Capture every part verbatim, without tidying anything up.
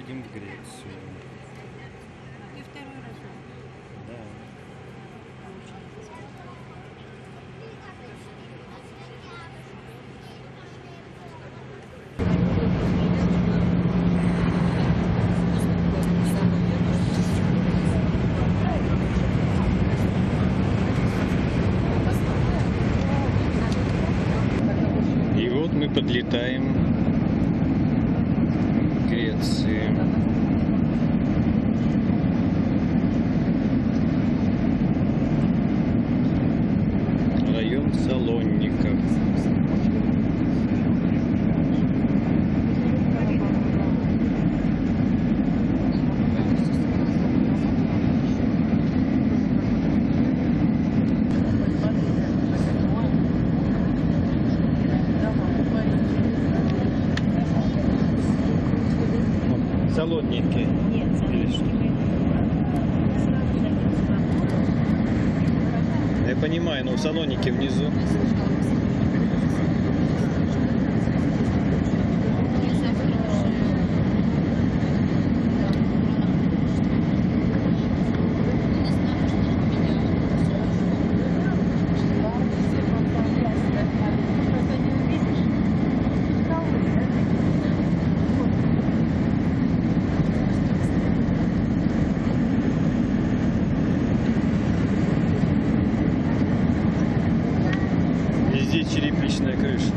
едем в Грецию. И второй раз. Да. И вот мы подлетаем к Греции. Район Салоников. Салоники. Нет, Или что? Я понимаю, но Салоники внизу. Везде черепичная крыша.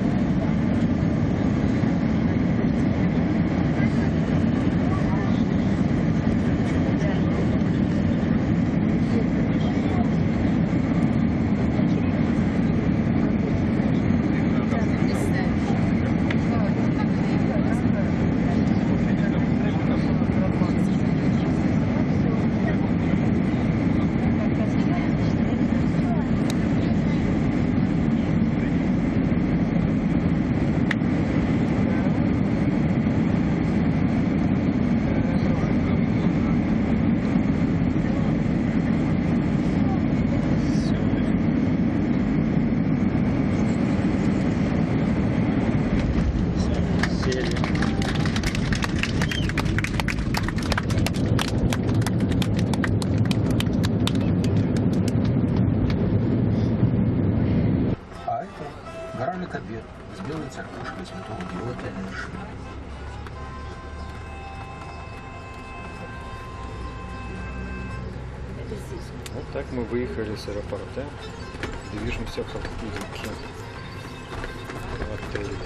А это гора Лекобед с белой церквушкой святого Георгия на вершине. Вот так мы выехали с аэропорта. Движемся по Киевке. В отеле.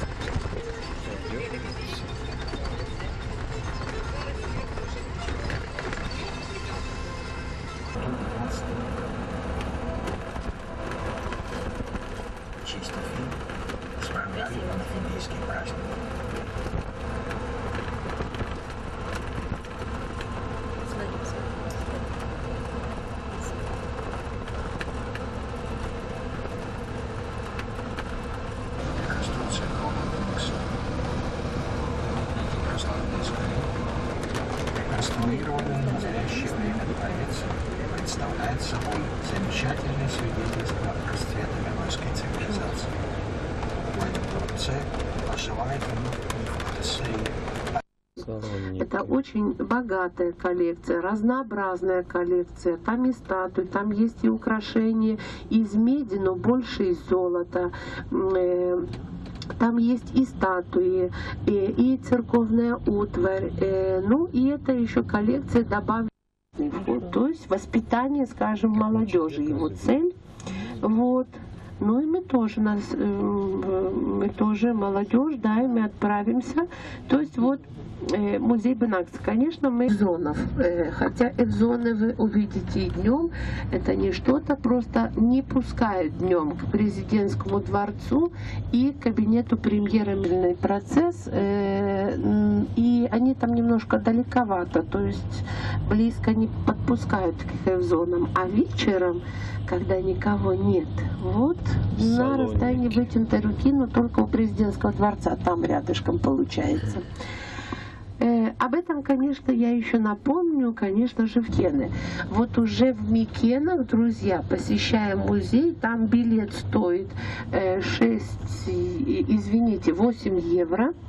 В честь Афин справляли панафинейский праздник. Реконструкция комплекса Ярославльской. Реконструированный в настоящее время дворец представляет собой замечательное свидетельство расцвета мировой цивилизации. В этом дворце оживает фантазия. Это очень богатая коллекция, разнообразная коллекция. Там и статуи, там есть и украшения из меди, но больше из золота. Там есть и статуи, и, и церковная утварь. Ну и это еще коллекция добавленных. Вот, то есть воспитание, скажем, молодежи, его цель. Вот. Ну и мы тоже, нас, мы тоже молодежь, да, и мы отправимся. То есть вот музей Бенакса, конечно, мы Эвзонов, хотя Эвзоны вы увидите и днем, это не что-то, просто не пускают днем к президентскому дворцу и к кабинету премьера. Процесс, и они там немножко далековато, то есть близко не подпускают к Эвзонам, а вечером, когда никого нет, вот на расстоянии вытянутой руки, но только у президентского дворца, там рядышком получается. Э, об этом, конечно, я еще напомню, конечно же, в Микене. Вот уже в Микенах, друзья, посещаем музей, там билет стоит э, шесть, извините, восемь евро.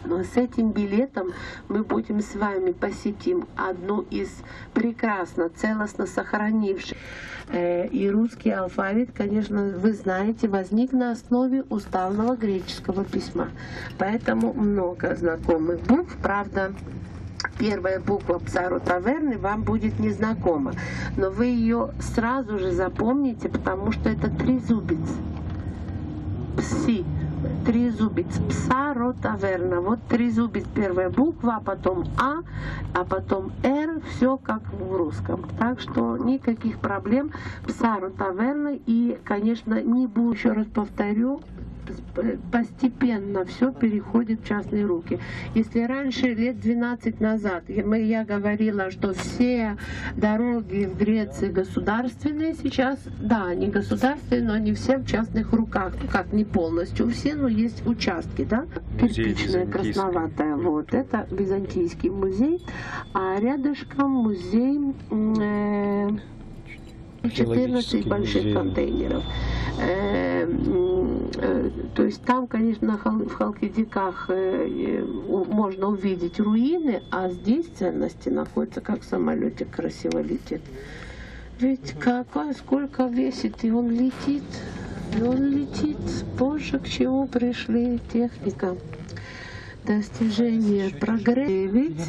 Но с этим билетом мы будем с вами посетим одну из прекрасно, целостно сохранивших. Э, и русский алфавит, конечно, вы знаете, возник на основе уставного греческого письма. Поэтому много знакомых букв, правда. Первая буква Псаро Таверны вам будет незнакома, но вы ее сразу же запомните, потому что это трезубец. Пси. Трезубец. Псаро Таверна. Вот трезубец первая буква, а потом А, а потом Р. Все как в русском. Так что никаких проблем. Псаро Таверна. И, конечно, не буду, еще раз повторю, постепенно все переходит в частные руки. Если раньше, лет двенадцать назад, я говорила, что все дороги в Греции государственные, сейчас, да, они государственные, но они все в частных руках. Как не полностью все, но есть участки, да? Кирпичная, красноватая. Вот, это византийский музей. А рядышком музей э, четырнадцать больших музей. Контейнеров. Э, э, то есть там, конечно, в Халкидиках э, можно увидеть руины, а здесь ценности находятся, как в самолете красиво летит. Ведь какая, сколько весит, и он летит, и он летит. Позже к чему пришли техника, достижение, прогресс. Ведь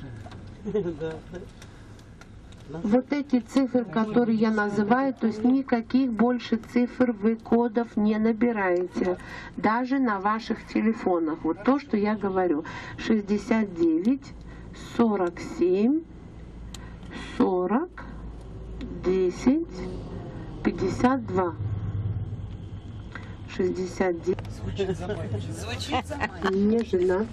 вот эти цифры, которые я называю, то есть никаких больше цифр вы кодов не набираете, даже на ваших телефонах. Вот то, что я говорю. шестьдесят девять, сорок семь, сорок, десять, пятьдесят два. шестьдесят девять. Звучит заманчиво. Звучит заманчиво. Не женат.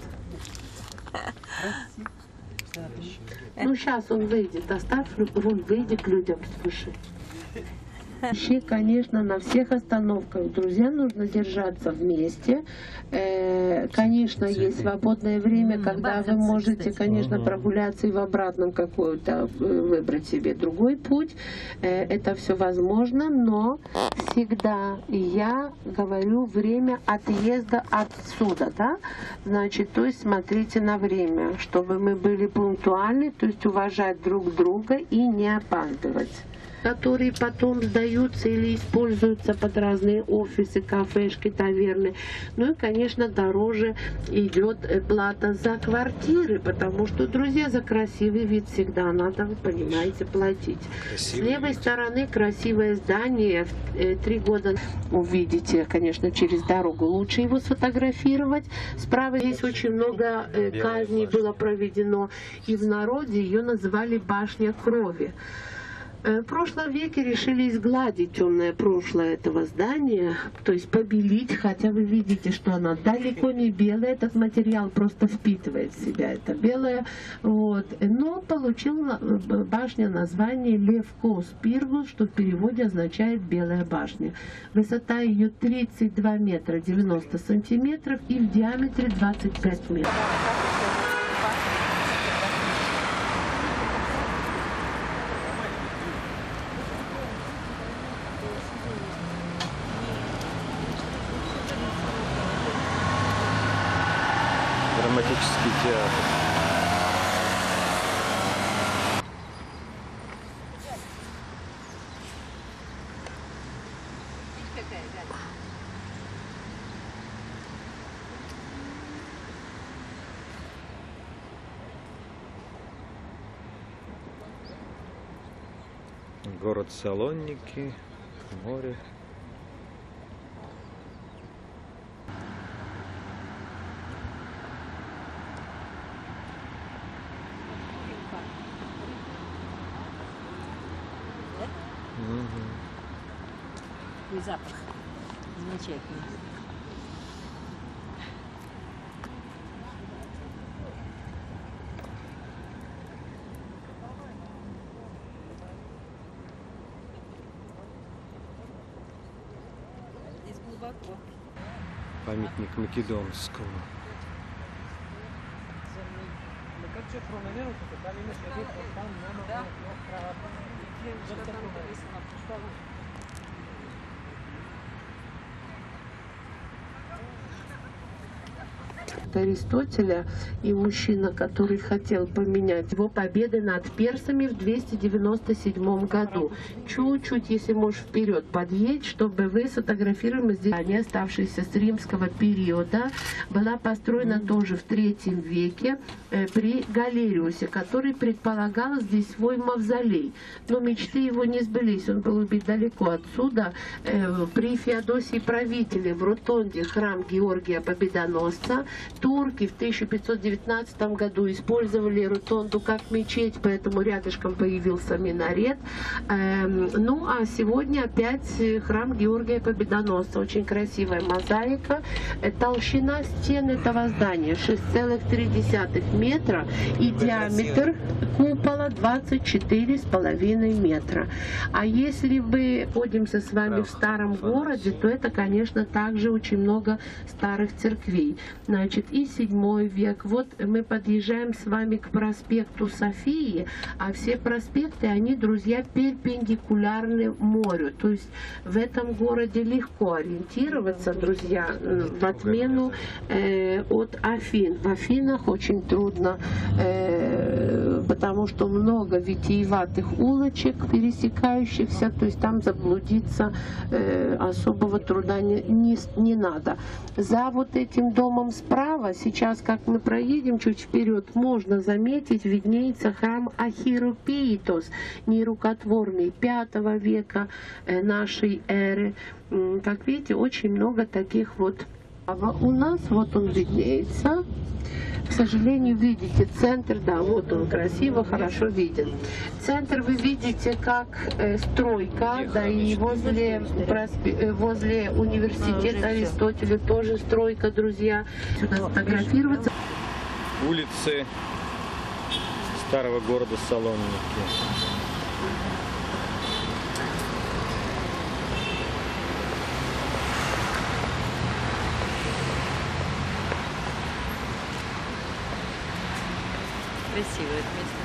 Ну, сейчас он выйдет, оставь руль, выйди к людям, слушай. Вообще, конечно, на всех остановках, друзья, нужно держаться вместе. Э, конечно, есть свободное время, когда вы можете, конечно, прогуляться и в обратном какой-то выбрать себе другой путь. Э, это все возможно, но всегда я говорю время отъезда отсюда, да? Значит, то есть смотрите на время, чтобы мы были пунктуальны, то есть уважать друг друга и не опаздывать, которые потом сдаются или используются под разные офисы, кафешки, таверны. Ну и, конечно, дороже идет плата за квартиры, потому что, друзья, за красивый вид всегда надо, вы понимаете, платить. Красивый С левой вид. стороны красивое здание. Три года увидите, конечно, через дорогу. Лучше его сфотографировать. Справа здесь очень много казней было проведено. И в народе ее называли башня крови. В прошлом веке решили изгладить темное прошлое этого здания, то есть побелить, хотя вы видите, что она далеко не белая, этот материал просто впитывает в себя это белое. Вот. Но получила башня название Левкос Пиргус, что в переводе означает белая башня. Высота ее тридцать два метра девяносто сантиметров и в диаметре двадцать пять метров. Драматический театр. Город Салоники, море. И запах замечательный. Здесь глубоко. Памятник Македонскому. Аристотеля и мужчина, который хотел поменять его победы над персами в двести девяносто седьмом году. Чуть-чуть, если можешь, вперед подъедь, чтобы вы сфотографировали здание, оставшееся с римского периода. Была построена тоже в третьем веке э, при Галериусе, который предполагал здесь свой мавзолей. Но мечты его не сбылись. Он был убит далеко отсюда. Э, при Феодосии правителе в Ротонде храм Георгия Победоносца. Турки в тысяча пятьсот девятнадцатом году использовали Ротонду как мечеть, поэтому рядышком появился минарет. Э, ну а сегодня опять храм Георгия Победоносца. Очень красивая мозаика. Э, толщина стен этого здания шесть целых три десятых метра и диаметр купола двадцать четыре с половиной метра. А если мы находимся с вами в старом городе, то это, конечно, также очень много старых церквей. Значит, и седьмой век. Вот мы подъезжаем с вами к проспекту Софии, а все проспекты, они, друзья, перпендикулярны морю. То есть в этом городе легко ориентироваться, друзья, в отмену э, от Афин. В Афинах очень трудно, э, потому что много витиеватых улочек, пересекающихся, то есть там заблудиться э, особого труда не, не, не надо. За вот этим домом справа, сейчас, как мы проедем чуть вперед, можно заметить, виднеется храм Ахиропеитос, нерукотворный, пятого века э, нашей эры. Как видите, очень много таких вот. У нас вот он виднеется. К сожалению, видите, центр, да, вот он красиво, хорошо виден. Центр вы видите как э, стройка, да, и возле, проспе, возле университета Аристотеля тоже стройка, друзья. Сюда сфотографироваться. Улицы старого города Салоники. Красивое место.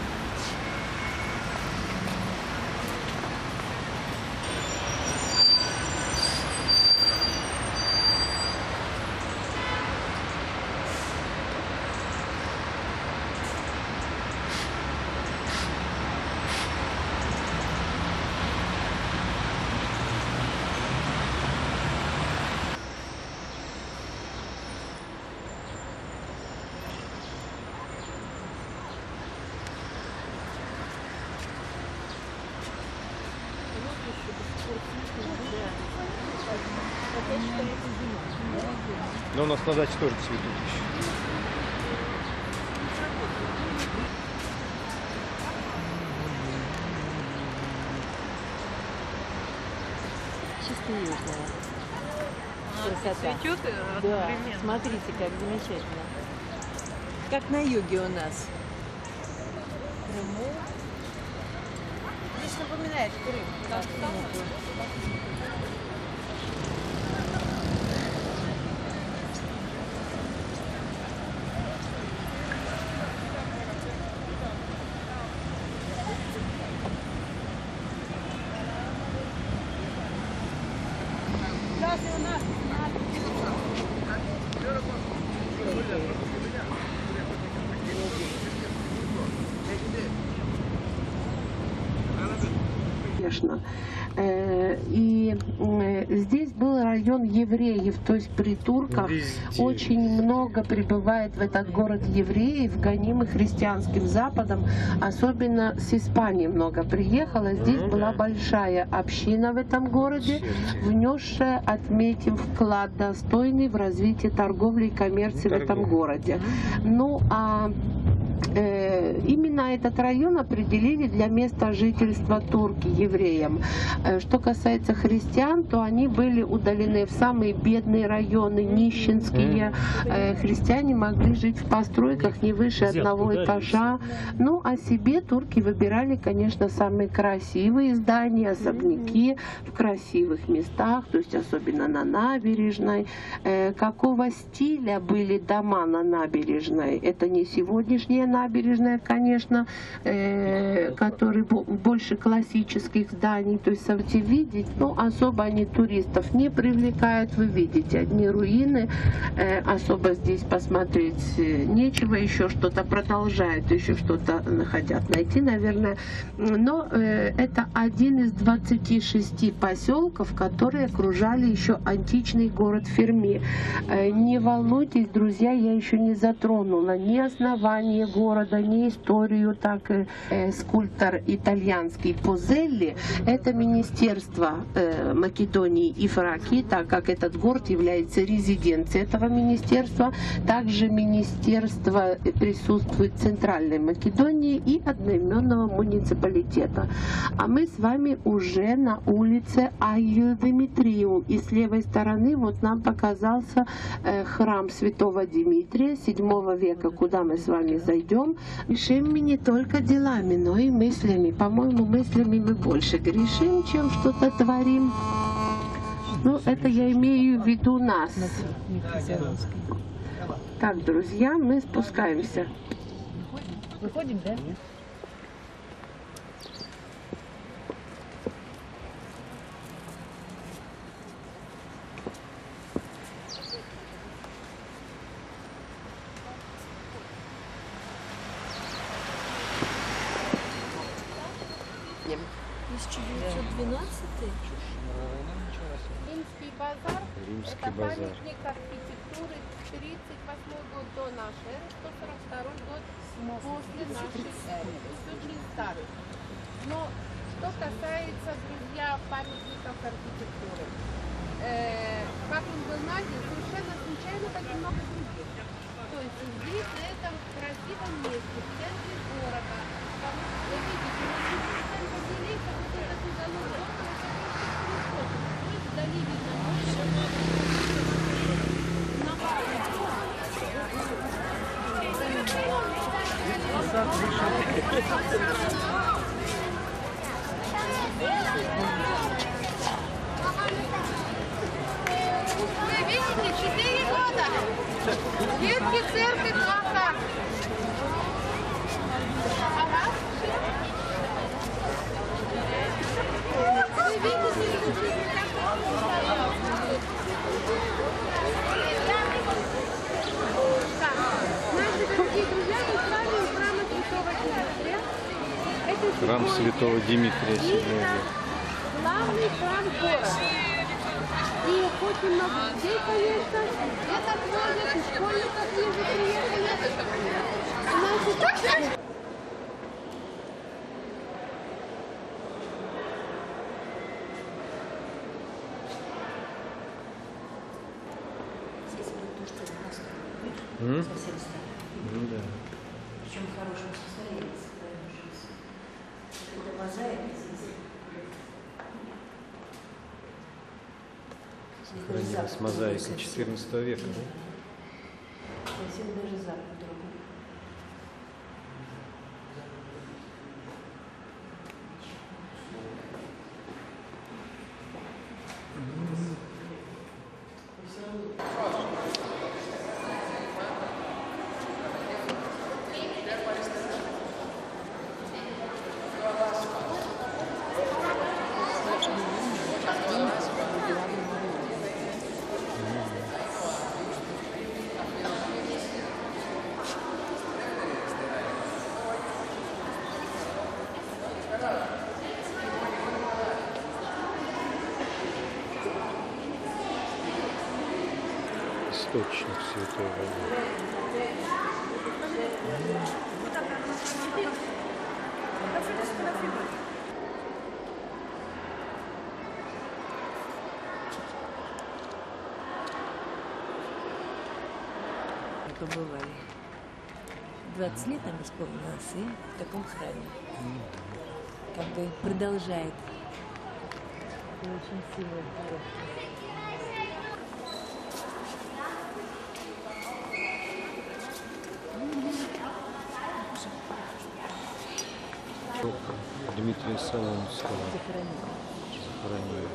Но у нас на даче тоже цветут еще. Чисто южная. Красота. Цветет Да, одновременно. смотрите, как замечательно. Как на юге у нас. Крыму. Здесь напоминает Крым. Там, там. Конечно. Э, И э, здесь был район евреев, то есть при турках Везде. очень много прибывает в этот город евреев, гонимых христианским Западом, особенно с Испании много приехало. Здесь Ну была да. большая община в этом городе, внесшая, отметим, вклад достойный в развитие торговли и коммерции Ну, в этом торговля. городе. Ну, а Э, именно этот район определили для места жительства турки, евреям. Э, Что касается христиан, то они были удалены в самые бедные районы, нищенские. Э, Христиане могли жить в постройках не выше одного этажа. Ну, а себе турки выбирали, конечно, самые красивые здания, особняки в красивых местах, то есть особенно на набережной. Э, Какого стиля были дома на набережной? Это не сегодняшняя набережная конечно, э, который бо- больше классических зданий, то есть совсем видеть, ну, особо они туристов не привлекают, вы видите, одни руины, э, особо здесь посмотреть э, нечего, еще что-то продолжают, еще что-то хотят найти, наверное, но э, это один из двадцати шести поселков, которые окружали еще античный город Ферми. Э, не волнуйтесь, друзья, я еще не затронула ни основание города, ни историю, так и э, скульптор итальянский Позелли. Это министерство э, Македонии и Фракии, так как этот город является резиденцией этого министерства. Также министерство присутствует в Центральной Македонии и одноименного муниципалитета. А мы с вами уже на улице Айо Димитриум. И с левой стороны вот нам показался э, храм святого Димитрия седьмого века, куда мы с вами зайдем. Грешим мы не только делами, но и мыслями. По-моему, мыслями мы больше грешим, чем что-то творим. Ну, это я имею в виду нас. Так, друзья, мы спускаемся. Выходим, да? тысяча девятьсот двенадцатый. Римский базар. Римский Это базар. памятник архитектуры, тридцать восьмой год до нашей эры, сто сорок второй год после нашей эры. То есть очень старый. Но что касается, друзья, памятников архитектуры, э, как он был найден, совершенно случайно, как и много других. То есть здесь, на этом красивом месте, в центре города, там, вы видите, мы поделили, как будто это туда нужно, то есть вдали видно вы видите, четыре года. Детки, церковь, плакат. Ага. Вы видите, наши дорогие друзья, мы с вами у храма Святого Дмитрия. Это Храм святого Димитрия седьмого века. главный храм города. И очень много людей, конечно, это ходят, и школьников вижу приехали. Значит, М? Ну да. Причем в хорошем состоянии сохранившись. Когда мозаика здесь. Сохранилась мозаика четырнадцатого века, да? Совсем даже запах другой. Источник святой воды. Побывали. двадцать лет нам исполнилось, и в таком храме. Как бы продолжает. Это очень сильно хорошо. Дмитрия Солонского Захоронили. захоронили.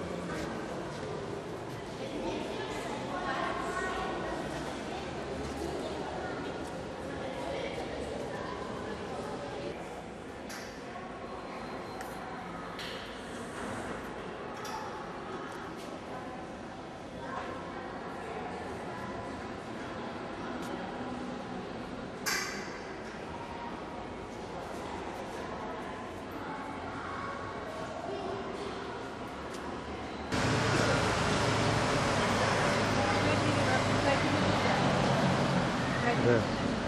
Да.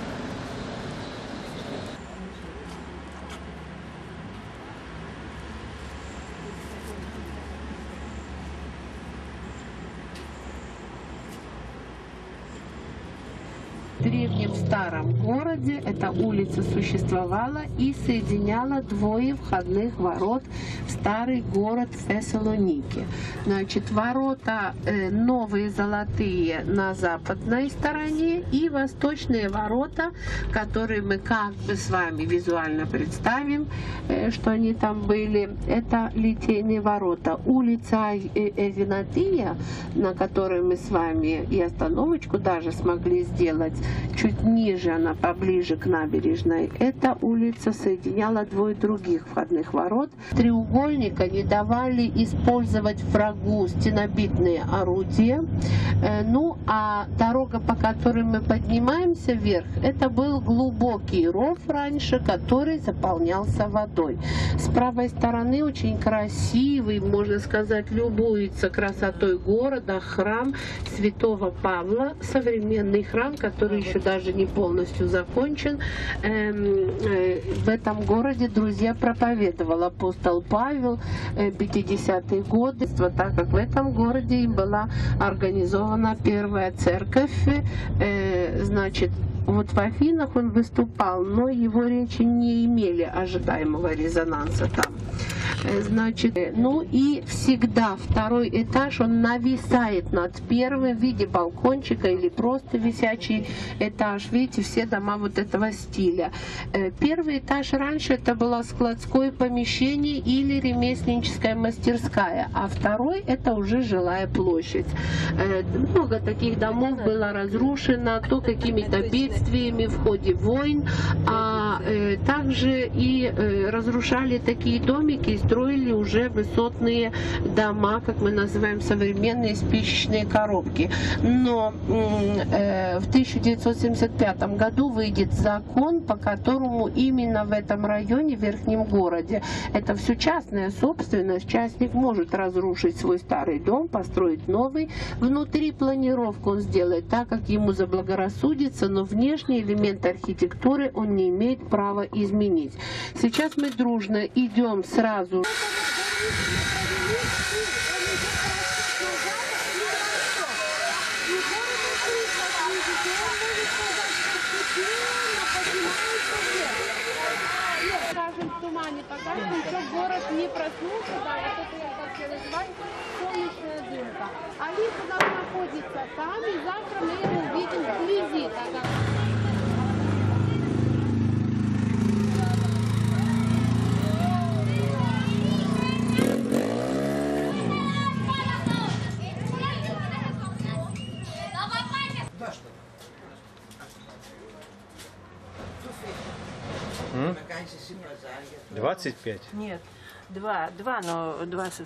В древнем старом городе эта улица существовала и соединяла двое входных ворот в старый город Фессалоники. Значит, ворота э, новые золотые на западной стороне и восточные ворота, которые мы как бы с вами визуально представим, э, что они там были. Это литейные ворота. Улица Эвинатия, на которой мы с вами и остановочку даже смогли сделать, чуть ниже, она поближе к набережной, эта улица соединяла двое других входных ворот. Треугольника не давали использовать врагу стенобитные орудия. Ну, а дорога, по которой мы поднимаемся вверх, это был глубокий ров раньше, который заполнялся водой. С правой стороны очень красивый, можно сказать, любуется красотой города, храм Святого Павла, современный храм, который еще даже не полностью закончен. В этом городе, друзья, проповедовал апостол Павел пятидесятые годы, так как в этом городе была организована первая церковь. Значит, вот в Афинах он выступал, но его речи не имели ожидаемого резонанса там. Значит, ну и всегда второй этаж, он нависает над первым в виде балкончика или просто висячий этаж. Видите, все дома вот этого стиля. Первый этаж раньше это было складское помещение или ремесленническая мастерская, а второй это уже жилая площадь. Много таких домов было разрушено, то какими-то бедствиями в ходе войн, а также и разрушали такие домики, строили уже высотные дома, как мы называем современные спичечные коробки. Но э, в тысяча девятьсот семьдесят пятом году выйдет закон, по которому именно в этом районе, в Верхнем городе, это все частная собственность, частник может разрушить свой старый дом, построить новый. Внутри планировку он сделает так, как ему заблагорассудится, но внешний элемент архитектуры он не имеет права изменить. Сейчас мы дружно идем сразу. Скажем, в тумане, пока еще город не проснулся, да, вот это я так и называю, солнечная дымка. А лифт у нас находится там, и завтра мы его увидим вблизи. Тогда. двадцать пять? Нет, два, два, но двадцать.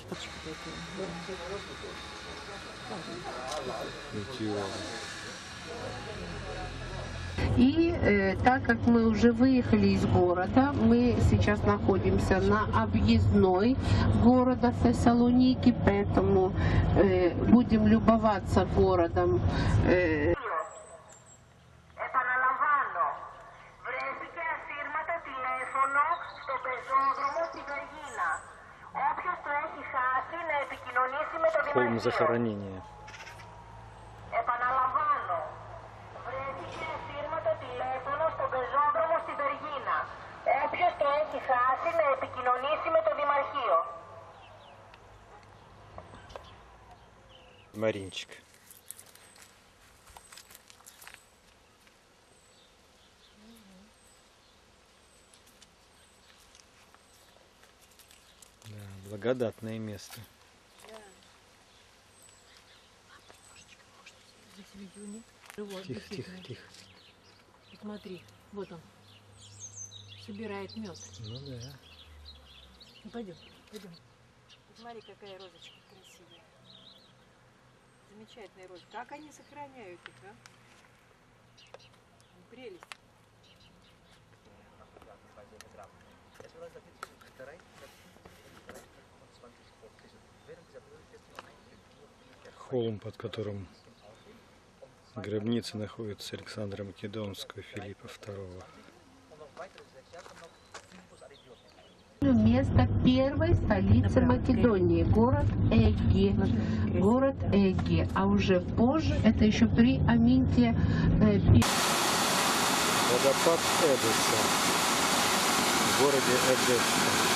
И э, так как мы уже выехали из города, мы сейчас находимся на объездной города Фессалоники, поэтому э, будем любоваться городом. Э, Холм захоронения. Επαναλαμβάνω, βρέθηκε σύρματο τηλέφωνο στον πεζόδρομο στην Βεργίνα. Όποιος το έχει χάσει να επικοινωνήσει με το Δημαρχείο. Маринчик. Да, благодатное место. Тихо, тихо, тихо. Смотри, вот он. Собирает мед. Ну да. Ну, пойдем, пойдем. Смотри, какая розочка красивая. Замечательная розочка. Как они сохраняют их, а? Прелесть. Холм, под которым Гробница находится Александра Македонского, Филиппа второго. Место первой столицы Македонии, город Эги, город Эги, а уже позже, это еще при Аминте э, пи- Водопад Эдесса в городе Эдесса.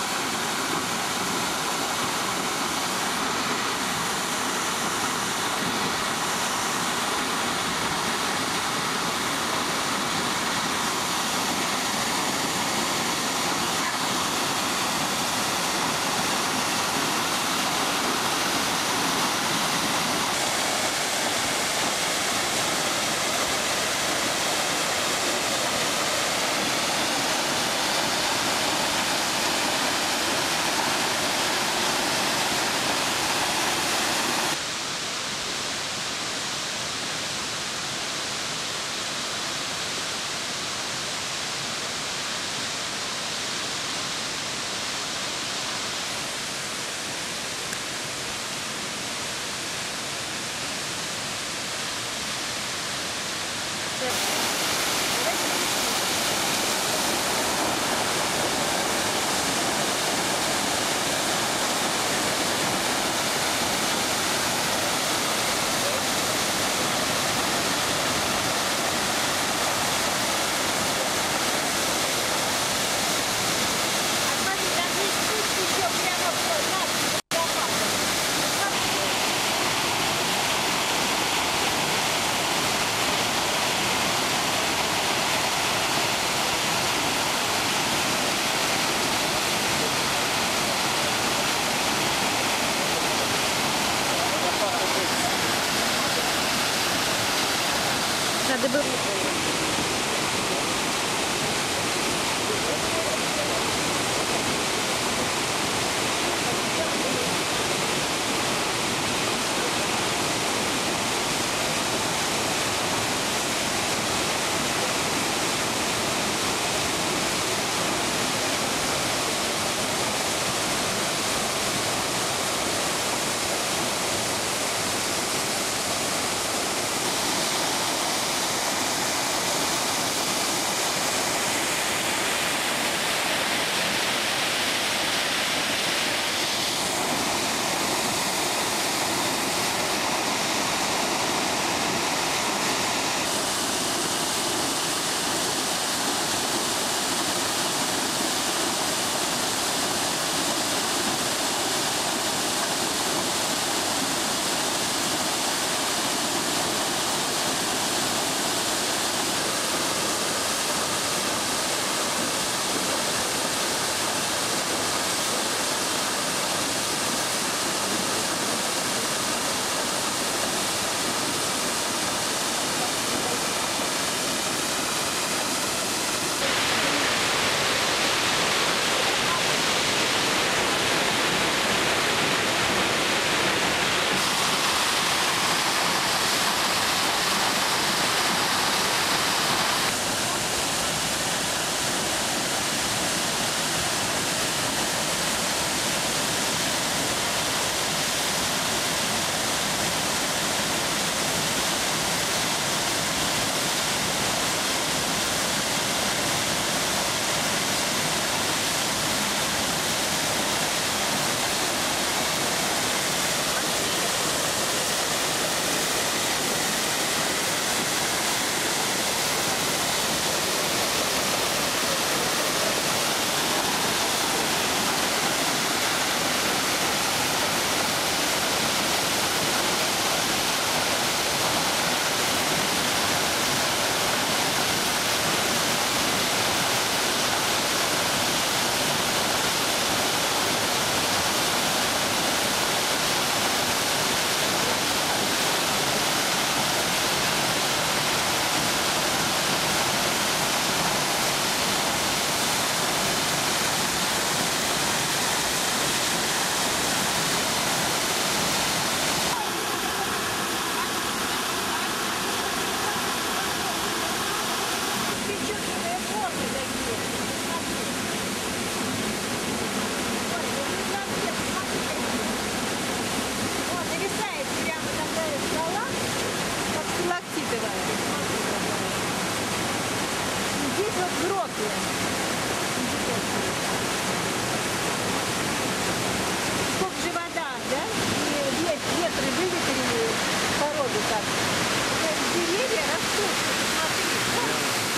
Сколько же вода, да? И вет- ветры выветрили породу так. Деревья растут, посмотри. Да?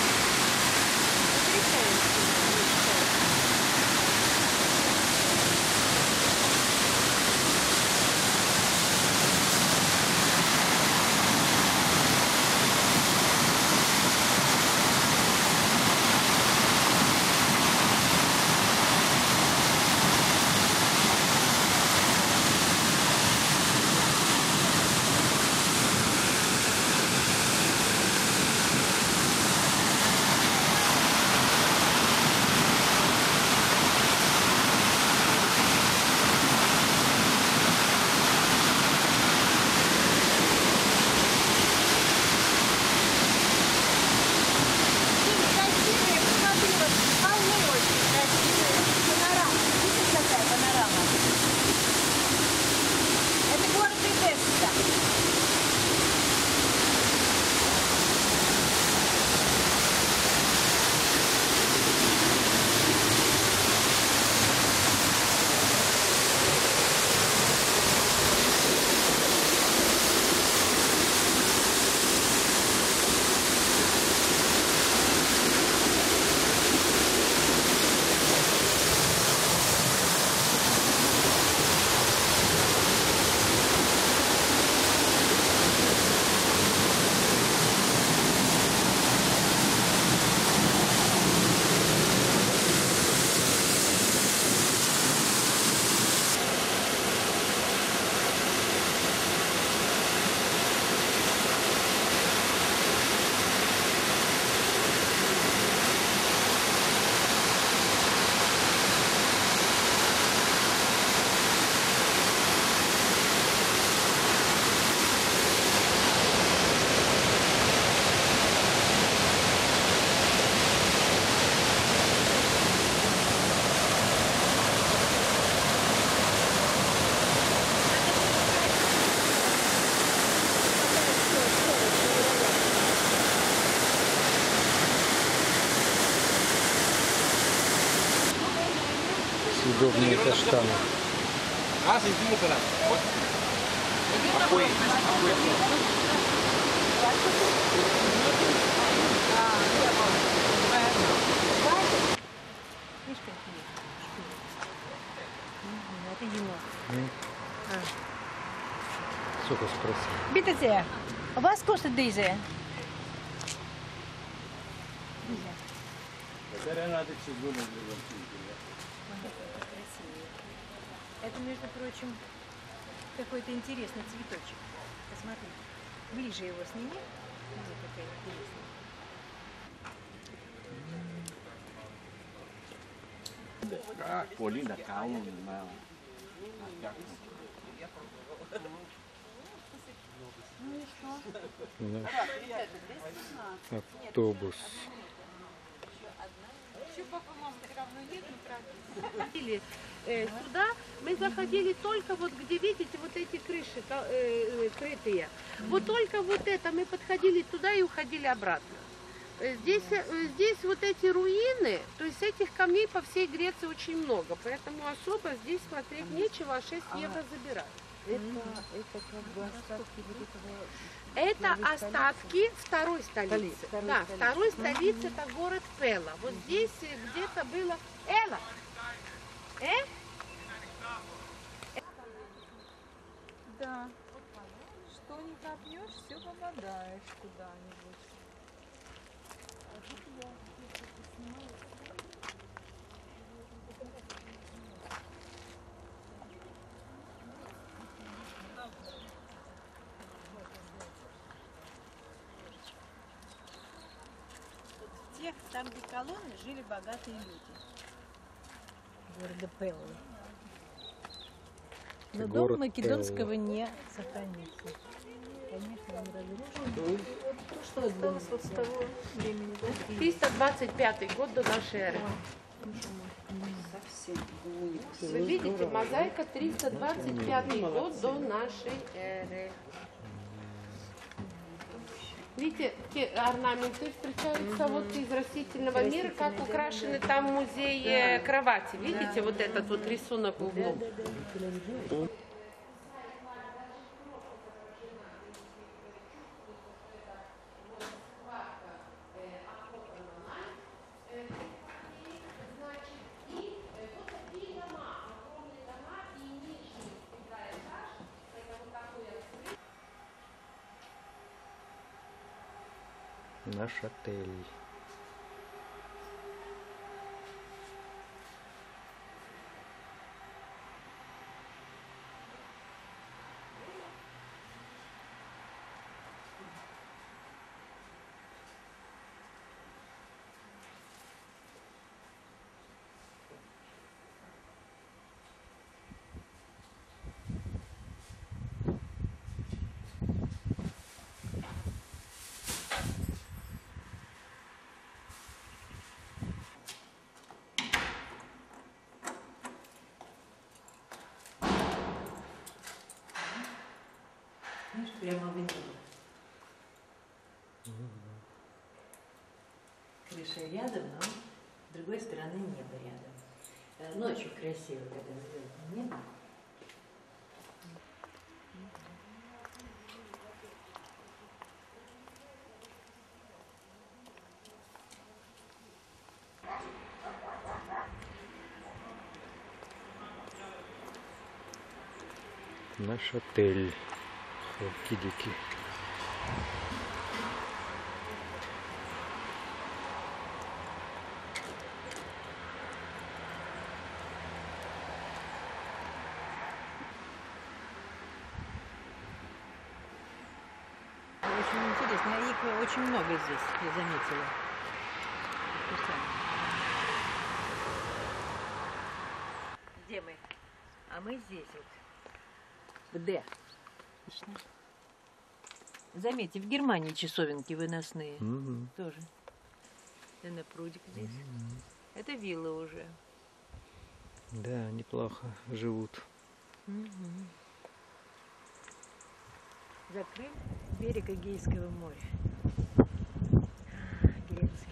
Потрясающе. Красивые, посмотри, вот холмы очень красивые. Панорама. Видишь, какая панорама? Это город Одесса. Удобные каштаны. Видишь, какие? Это енот. Сколько спросил? Bitte, was kostet diese? Это, между прочим, какой-то интересный цветочек. Посмотри. Ближе его сними. Смотри, какая интересная. Полина, calma, Наш автобус. Или, э, сюда мы заходили только вот где, видите, вот эти крыши ко- э, э, крытые. Вот только вот это мы подходили туда и уходили обратно. Э, Здесь, э, здесь вот эти руины, то есть этих камней по всей Греции очень много, поэтому особо здесь смотреть нечего, а шесть евро забирать. Это остатки второй столицы. Да, второй столицы это город Пела. Вот здесь э, где-то было Эла. Э? Да. Что не копнешь, все попадаешь куда-нибудь. Тех, там, где колонны, жили богатые люди. Города Пеллы. Но Город дом македонского Пелла. не сохранился. Конечно, он разрушен. Что осталось вот с того времени, да? триста двадцать пятый год до нашей эры. Вы видите, мозаика триста двадцать пятый год до нашей эры. Видите, те орнаменты встречаются вот из растительного мира, как украшены там в музее кровати. Видите, вот этот вот рисунок в углу. Наш отель. Знаешь, прямо в небо. Крыша рядом, но с другой стороны небо рядом. Э, Ночью красиво, когда звездное небо. Наш отель. Халкидики. Очень интересно, их очень много здесь, я заметила. Где мы? А мы здесь вот. Где? Отлично. Заметьте, в Германии часовенки выносные. Угу. Тоже. И на прудик здесь. Угу. Это вилла уже. Да, неплохо живут. Угу. Закрыт берег Эгейского моря. Грецкий.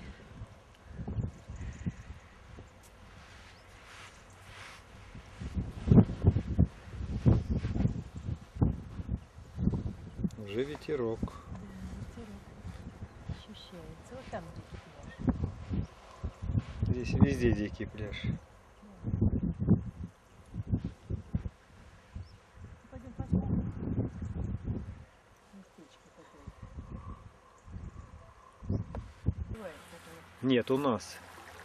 Уже ветерок. Да, ветерок ощущается. Вот там дикий пляж. Здесь везде дикий пляж. Пойдем посмотрим. Местечко такое. Бывает такое. Нет, у нас.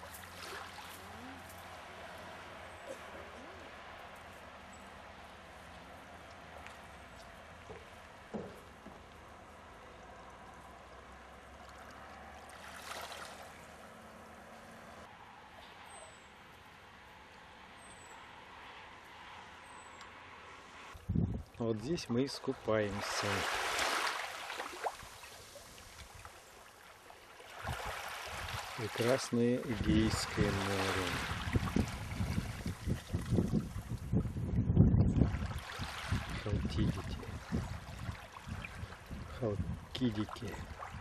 Вот здесь мы искупаемся. Прекрасное Эгейское море. Халкидики. Халкидики.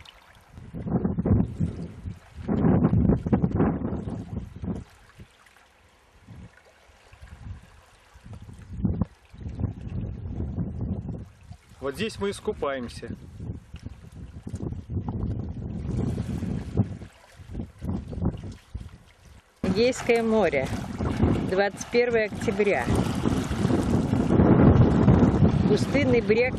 Вот здесь мы искупаемся. Эгейское море. двадцать первое октября. Пустынный брег.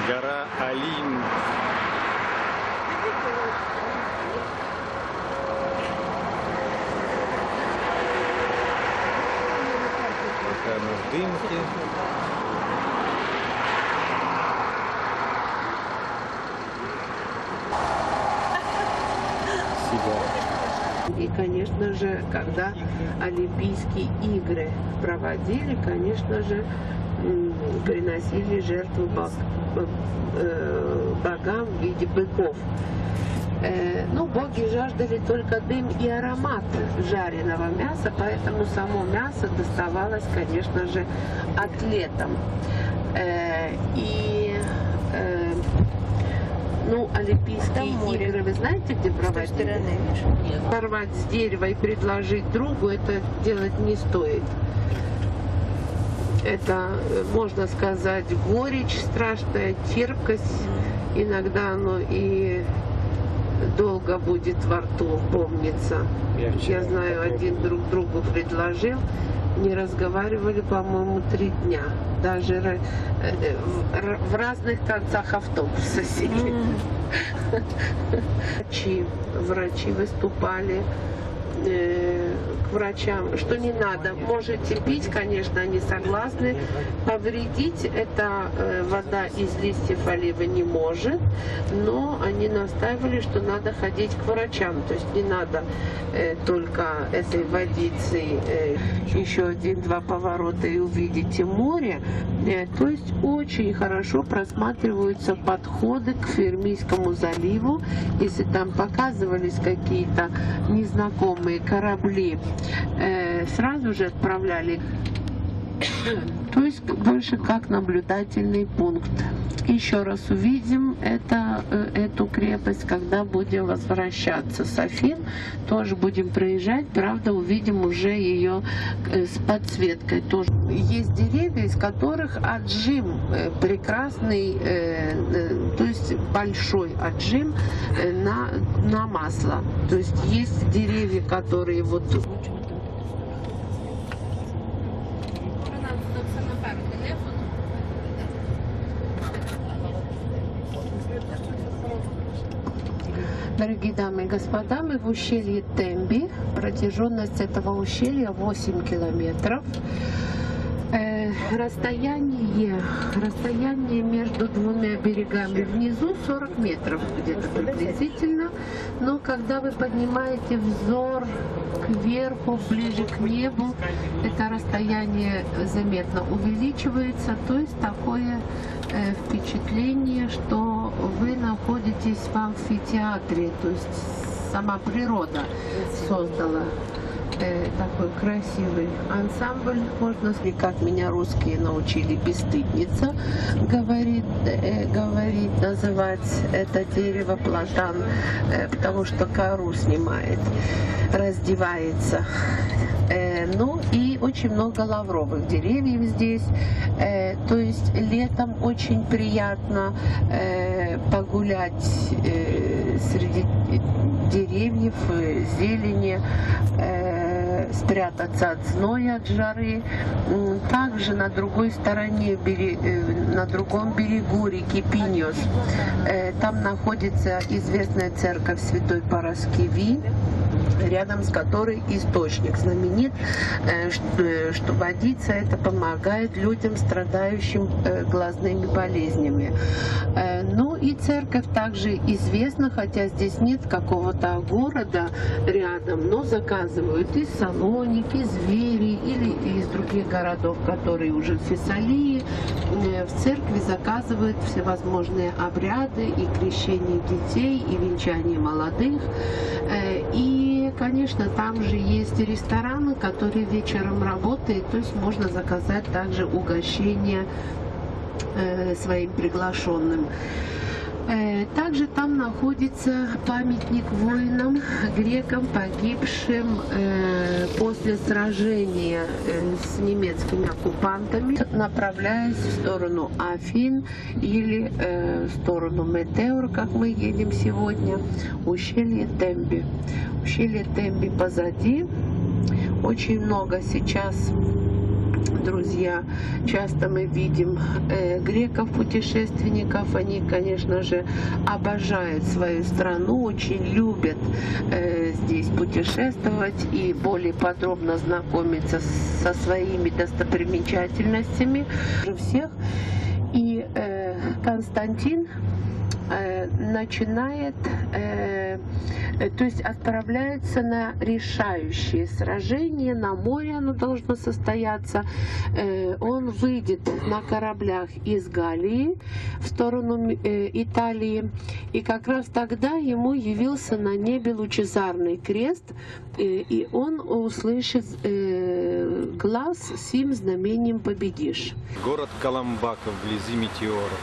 Гора Олимп. Пока мы в дымке. И, конечно же, когда Олимпийские игры проводили, конечно же, приносили жертву богам в виде быков. Ну, боги жаждали только дым и аромат жареного мяса, поэтому само мясо доставалось, конечно же, атлетам. И ну, Олимпийские игры, вы знаете, где проводили? Сорвать с дерева и предложить другу, это делать не стоит. Это, можно сказать, горечь страшная, терпкость. Иногда оно и долго будет во рту помниться. Я, Я знаю, один друг другу предложил. Не разговаривали, по-моему, три дня. Даже в разных концах автобуса сидели. Врачи, врачи выступали э, к врачам, что не надо. Можете пить, конечно, они согласны. Повредить эта э, вода из листьев оливы не может, но они настаивали, что надо ходить к врачам. То есть не надо э, только этой водицей э, еще один-два поворота и увидите море. Э, то есть очень хорошо просматриваются подходы к Фермийскому заливу. Если там показывались какие-то незнакомые корабли, э, сразу же отправляли. То есть больше как наблюдательный пункт. Еще раз увидим это, эту крепость, когда будем возвращаться с Афин. Тоже будем проезжать, правда, увидим уже ее с подсветкой. Тоже есть деревья, из которых отжим прекрасный, то есть большой отжим на, на масло. То есть есть деревья, которые вот... Дорогие дамы и господа, мы в ущелье Темби. Протяженность этого ущелья восемь километров. Э, расстояние, расстояние между двумя берегами внизу сорок метров где-то приблизительно. Но когда вы поднимаете взор кверху, ближе к небу, это расстояние заметно увеличивается. То есть такое э, впечатление, что вы находитесь в амфитеатре, то есть сама природа создала э, такой красивый ансамбль. Можно сказать, как меня русские научили, бесстыдница говорит, э, говорит, называть это дерево платан, э, потому что кору снимает, раздевается. Э, ну и очень много лавровых деревьев здесь. Э, то есть летом очень приятно э, погулять э, среди деревьев, э, зелени, э, спрятаться от зноя, от жары. Также на другой стороне, берег, э, на другом берегу реки Пиньос, э, там находится известная церковь Святой Параскеви, рядом с которой источник знаменит, что водица это помогает людям, страдающим глазными болезнями. Ну и церковь также известна, хотя здесь нет какого-то города рядом, но заказывают из Салоники, из Вери или из других городов, которые уже в Фессалии. В церкви заказывают всевозможные обряды и крещение детей, и венчание молодых. И, конечно, там же есть рестораны, которые вечером работают, то есть можно заказать также угощение э, своим приглашенным. Э, также там находится памятник воинам, грекам, погибшим э, после сражения э, с немецкими оккупантами, направляясь в сторону Афин или э, в сторону Метеор, как мы едем сегодня, ущелье Темби. Ущелье Темби позади. Очень много сейчас друзья, часто мы видим э, греков-путешественников, они, конечно же, обожают свою страну, очень любят э, здесь путешествовать и более подробно знакомиться со своими достопримечательностями всех. И э, Константин э, начинает, э, то есть отправляется на решающие сражения, на море оно должно состояться. Э, он выйдет на кораблях из Галлии в сторону э, Италии, и как раз тогда ему явился на небе лучезарный крест, э, и он услышит э, глаз «Сим знамением победишь». Город Каламбака вблизи метеоров.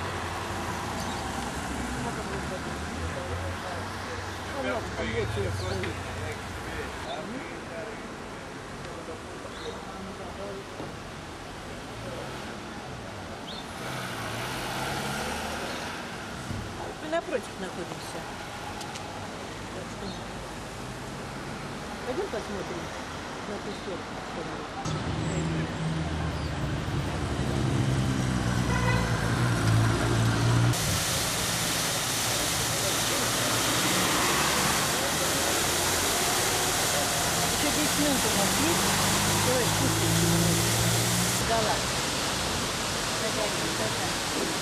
Мы напротив находимся. Так что пойдем посмотрим на ту сторону. Еще десять минут у нас есть. Давай спустимся. Да ладно. Загорим, да-да.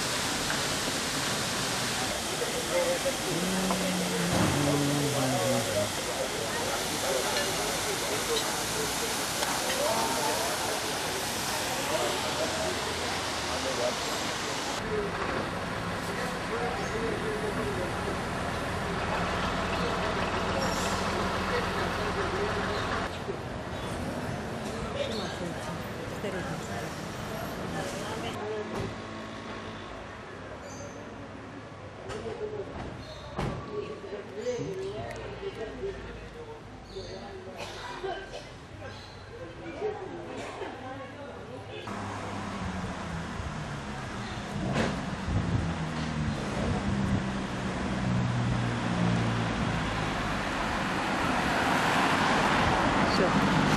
Все.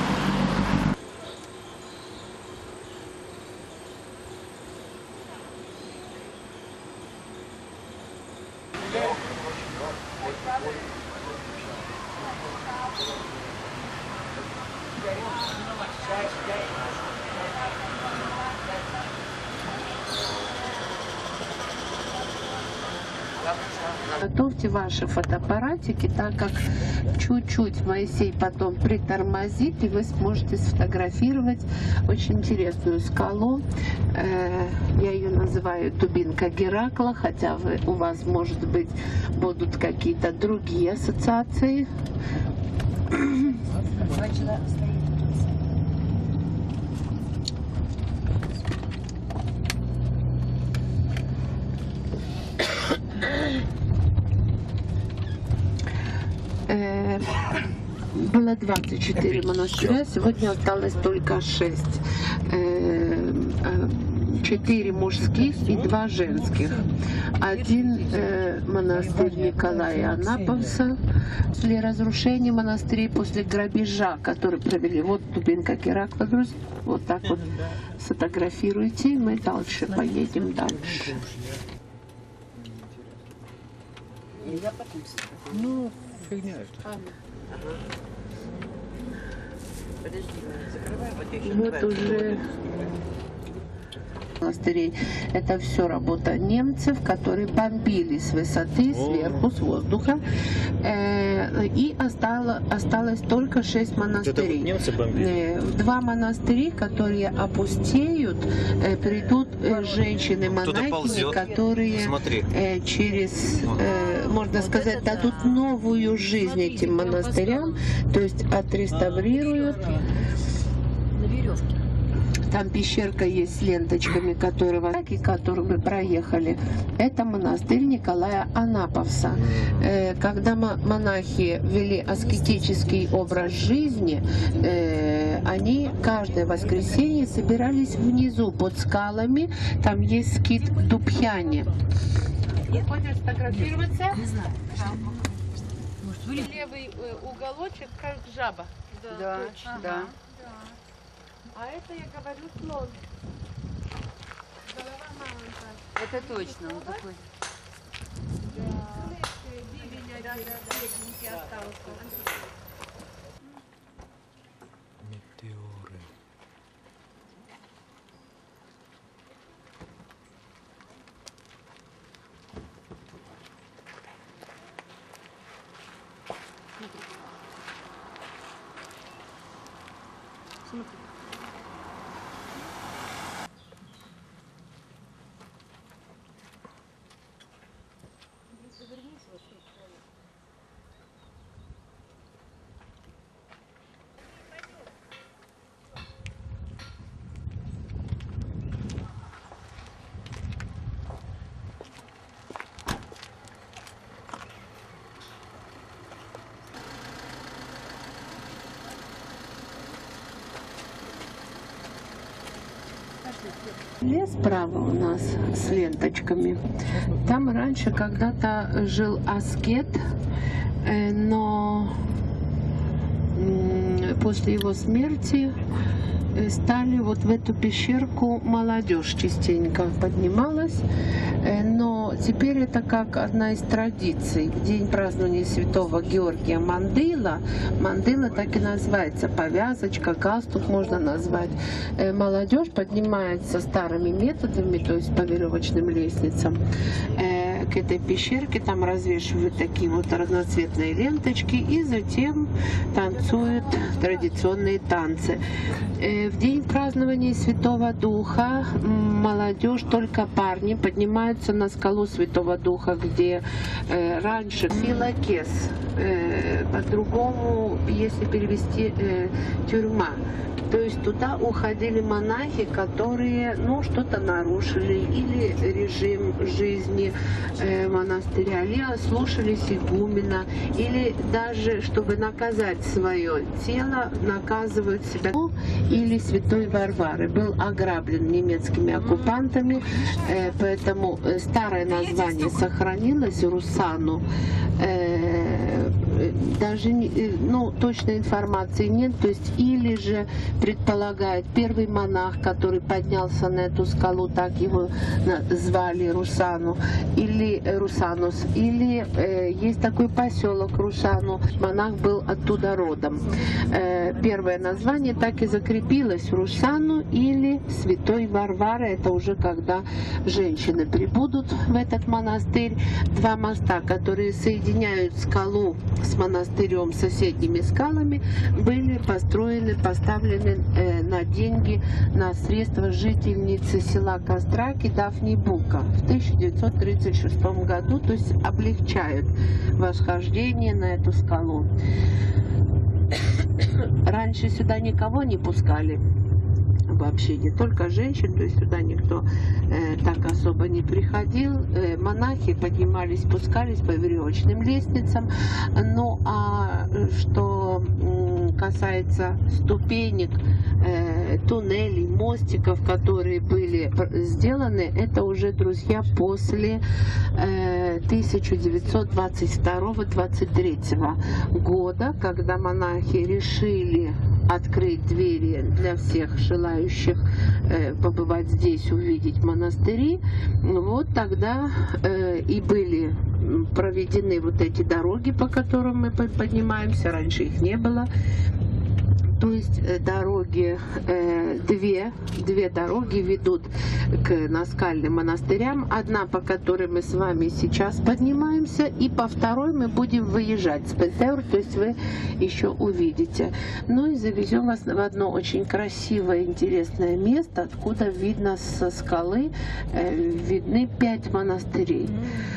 Готовьте ваши фотоаппаратики, так как чуть-чуть Моисей потом притормозит, и вы сможете сфотографировать очень интересную скалу. Э, я ее называю Дубинка Геракла, хотя вы, у вас, может быть, будут какие-то другие ассоциации. Было двадцать четыре монастыря, сегодня осталось только шесть. Четыре мужских и два женских. Один э, монастырь Николая Анаповса после разрушения монастырей, после грабежа, который провели. Вот Дубинка Геракла, друзья. Вот так вот сфотографируйте, и мы дальше поедем дальше. Ну, фигня. Вот уже монастырей. Это все работа немцев, которые бомбили с высоты, сверху, с воздуха. Э, и осталось, осталось только шесть монастырей. Это вот немцы бомбили? Э, два монастыря, которые опустеют, э, придут э, женщины-монахини, которые э, через, э, можно сказать, дадут новую жизнь этим монастырям, то есть отреставрируют. На веревке. Там пещерка есть с ленточками, которые, которые мы проехали. Это монастырь Николая Анаповса. Когда монахи вели аскетический образ жизни, они каждое воскресенье собирались внизу под скалами. Там есть скит Дубхяне. Не хочешь сфотографироваться? Не знаю. Левый уголочек, как жаба. Да, Да, точно. да. А это, я говорю, слон. Голова маленькая. Это точно, он такой. Бивень один остался. Метеоры. Лес справа у нас с ленточками. Там раньше когда-то жил аскет, э, но м, после его смерти э, стали вот в эту пещерку молодежь частенько поднималась, э, но теперь это как одна из традиций. В день празднования святого Георгия Мандыла, Мандыла так и называется, повязочка, галстук можно назвать. Э, молодежь поднимается старыми методами, то есть по веревочным лестницам, э, к этой пещерке, там развешивают такие вот разноцветные ленточки и затем танцуют традиционные танцы. Э, в день празднования Святого Духа молодежь, только парни, поднимаются на скалу Святого Духа, где э, раньше Филокес, э, по-другому, если перевести, э, тюрьма. То есть туда уходили монахи, которые, ну, что-то нарушили, или режим жизни э, монастыря, или ослушались игумена, или даже, чтобы наказать свое тело, наказывают себя. Или святой Варвары был ограблен немецкими оккупантами, э, поэтому старое название сохранилось, Русану. Э, даже, ну, точной информации нет, то есть или же предполагает первый монах, который поднялся на эту скалу, так его звали Русану, или Русанус, или э, есть такой поселок Русану, монах был оттуда родом. Э, первое название так и закрепилось, Русану или Святой Варвары, это уже когда женщины прибудут в этот монастырь. Два моста, которые соединяют скалу с монастырем, соседними скалами, были построены, поставлены э, на деньги, на средства жительницы села Костраки Дафни Бука в тысяча девятьсот тридцать шестом году, то есть облегчают восхождение на эту скалу. Раньше сюда никого не пускали, вообще не только женщин, то есть сюда никто э, так особо не приходил. Э, монахи поднимались, спускались по веревочным лестницам. Ну а что м, касается ступенек, э, туннелей, мостиков, которые были сделаны, это уже, друзья, после э, тысяча девятьсот двадцать второго — двадцать третьего года, когда монахи решили открыть двери для всех желающих э, побывать здесь, увидеть монастыри. Вот тогда э, и были проведены вот эти дороги, по которым мы поднимаемся. Раньше их не было. То есть дороги, э, две, две дороги ведут к наскальным монастырям. Одна, по которой мы с вами сейчас поднимаемся, и по второй мы будем выезжать с Петеур, то есть вы еще увидите. Ну и завезем вас в одно очень красивое, интересное место, откуда видно со скалы, э, видны пять монастырей.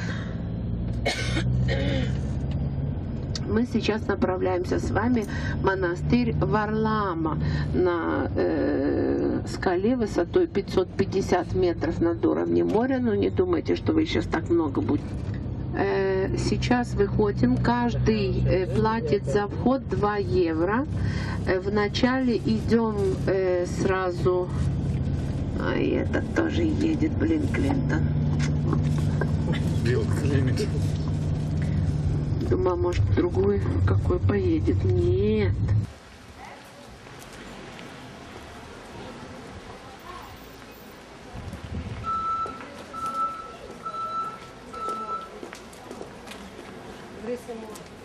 Мы сейчас направляемся с вами в монастырь Варлаама на э, скале высотой пятьсот пятьдесят метров над уровнем моря. Но не думайте, что вы сейчас так много будете. Э, сейчас выходим, каждый э, платит за вход два евро. Э, вначале идем э, сразу... А и этот тоже едет, блин, Клинтон. Билл Клинтон. Думаю, может, другой какой поедет. Нет. висимо.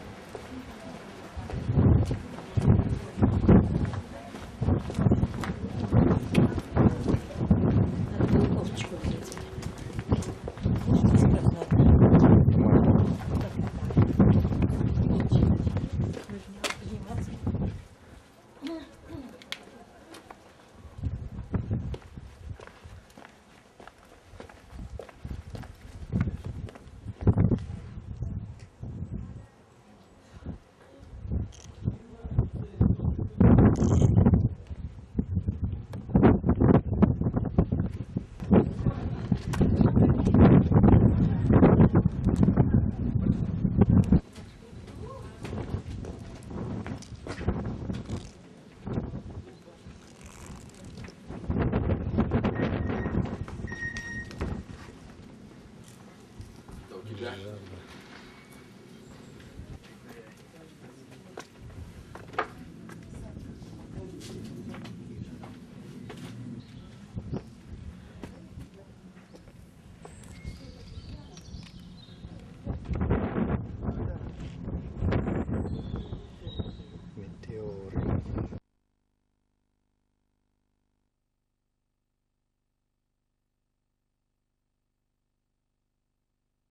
Надо было кофточку взять. Да у тебя?